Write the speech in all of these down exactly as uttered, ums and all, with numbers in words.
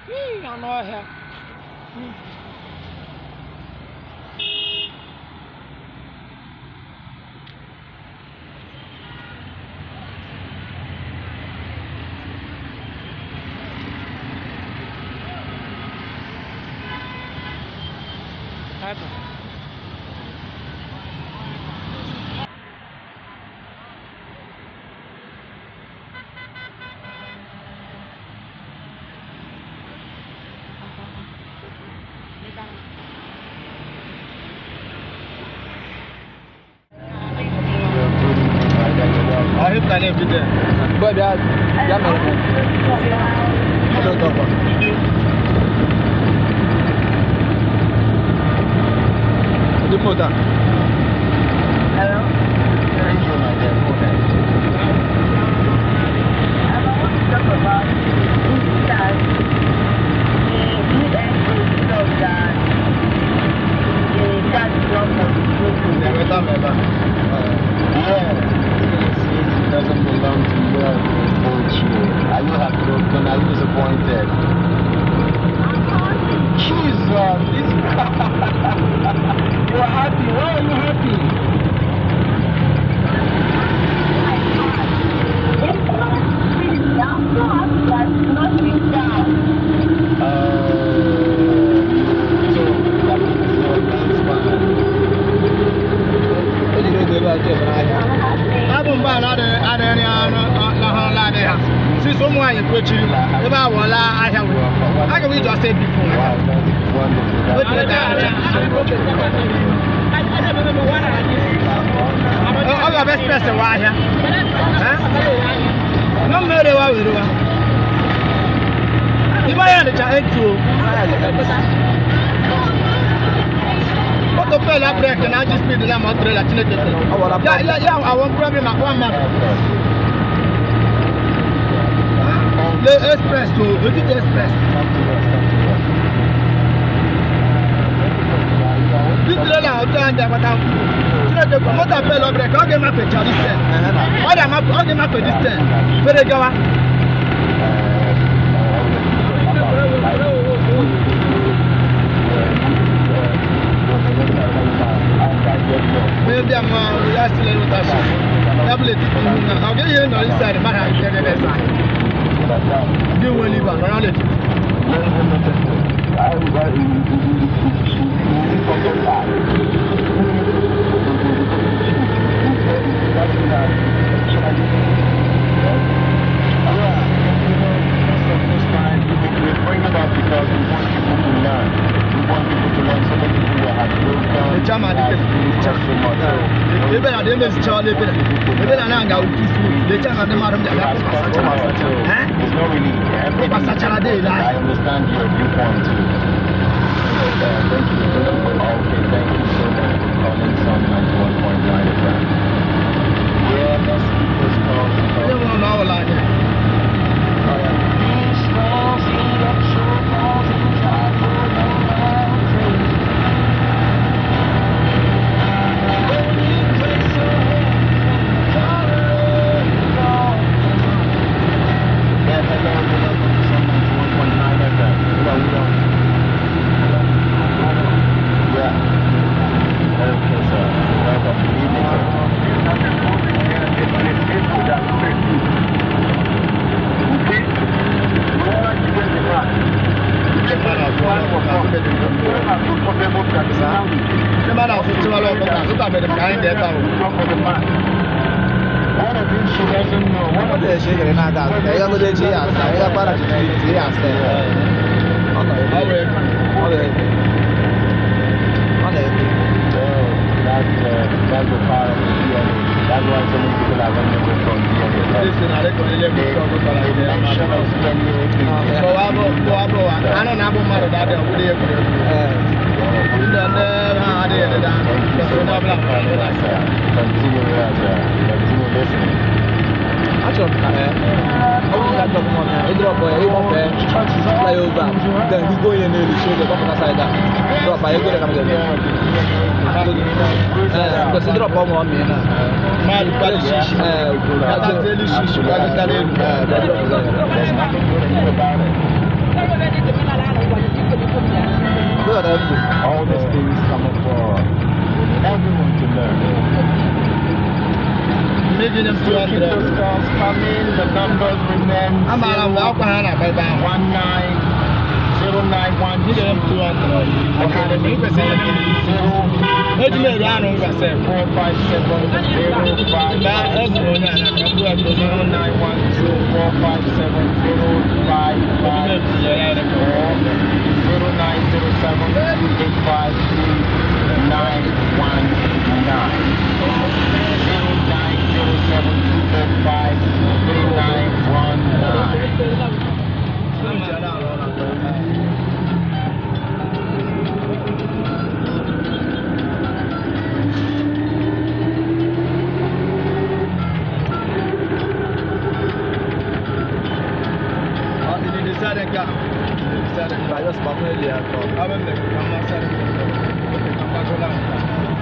Ih, I know here. I hope that every day. But that, that I don't know. The motor. Hello? I want to talk about that the U N of that the that block Never done ever. Yeah. It doesn't belong to you. Are you heartbroken? Are you disappointed? Jesus! You are happy. Why are you happy? See someone you put you about one I have. How can we just say people? Oh, the best person why here? No matter what we do. You might have the child too. What the fella break and I just speed the lamb of the Latin. Yeah, yeah, I won't problem at one man. Le express to le petit express. Dites-le là, autant d'abord. Tu ne te comment t'appelles l'objet? Quand on m'a fait Charlie Sten. On a m'a on m'a fait Sten. Fais les gars. Mais bien moi, il y a style de tâche. Double it. On va y aller dans l'histoire de Mara qui est derrière ça. You will leave around it. Charlie, maybe I go with this. The chance of the madam, the last it's not really. I understand your viewpoint too. Uh, thank you. Okay, thank you so much for calling Sun ninety-one point nine F M. Yeah, let's keep this call. I don't want to know like that. There's nothing about it. give them two hundred. Keep those calls coming. The numbers remain I'm out of hand. one nine zero nine one Give them two hundred. Academy zero Let me run on myself. four five seven zero five zero nine one two four five seven zero five five zero nine zero seven two eight five three nine one nine zero nine zero seven two eight five three nine one nine. I just found it here. I went there. I'm not saying I'm not going down.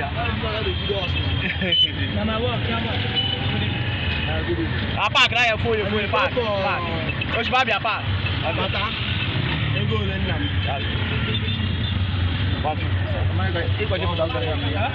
A park na ya full full park. Park. O shi ba bia park. Mata. Ego le nna m. one fifty. Am I e ko je mo ta ya mi. Ha?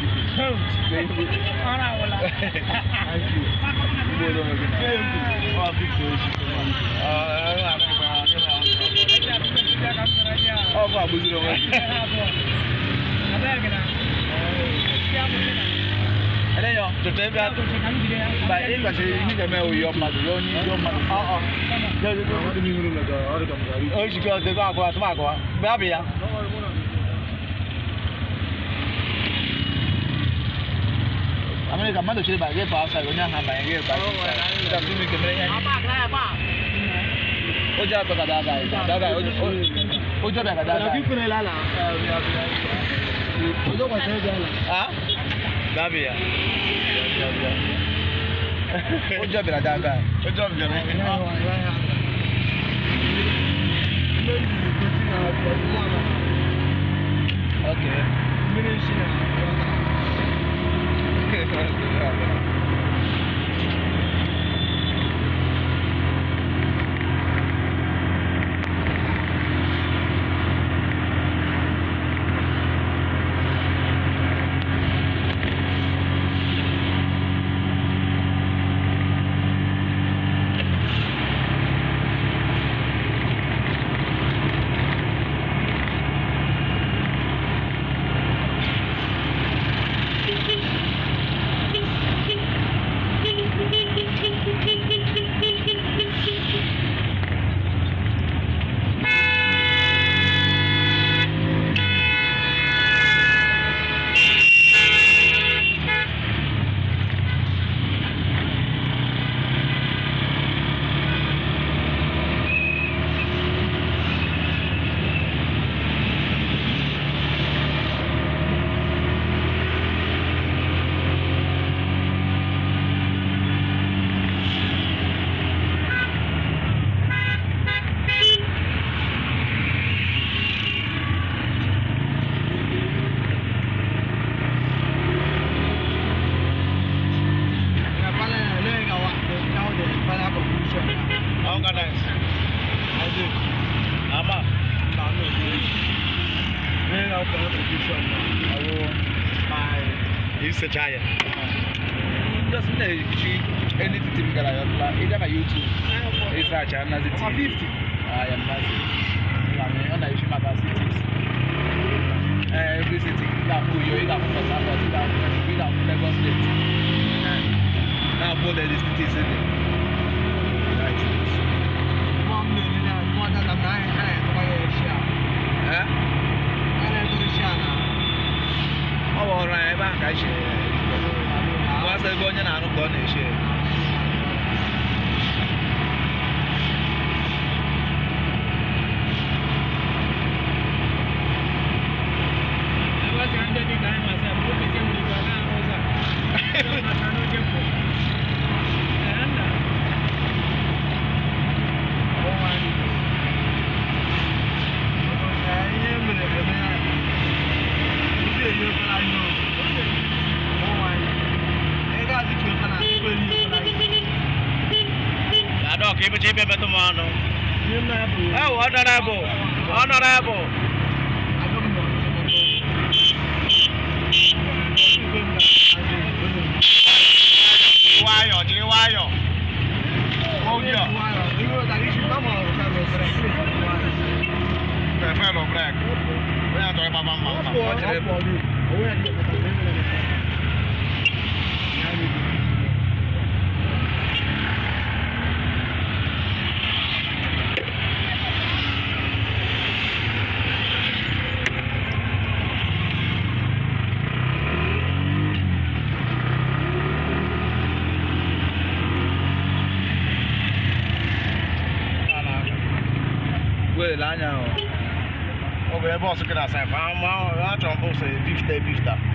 Ara wala. Thank you. Ibo do me. Oh, big fish. Ah, oh, ba bu zuro wa. Ele yo, to te bia. Ba e gba se ni de me o yo ma do ni yo ma. Ah ah. Ya yo do mi nguru na ga, ore kam ga. O shi ko te ba ko atuma ko. Ba bia. America mando chile ba ge pa sa go nya ha ba ge ba. Ta tu mi ke me nya. Apa kra ba. O ja pa ka da ga. Da ga o o jo ba ka da ga. Ki ku ne la la. O jo ko se ja la. Ah? Da bia. O jo ba da ga. O jo ba na. Okay. Ministry. It's a giant. Just anything to get out. Either my YouTube. It's a channel. It's fifty. I am massive. I mean, on the issue matter cities. Every city. That who you either from South or either from Lagos State. Now for the city city. Nice. Mom, no, no, more than a nine. I am going to share. Huh? I am going to share now. Oh, all right, back. I share. What's the going on? I'm going to share. I was under the guy myself. Who is in the Keep it, keep it, tomorrow. Oh, honorable, honorable. Why are you? Why are you? Oh, yeah. You know that you should come on. Fellow black. We are talking about Lanya. Oh, we boss can say, "I'm I'm trying to say fifty, fifty."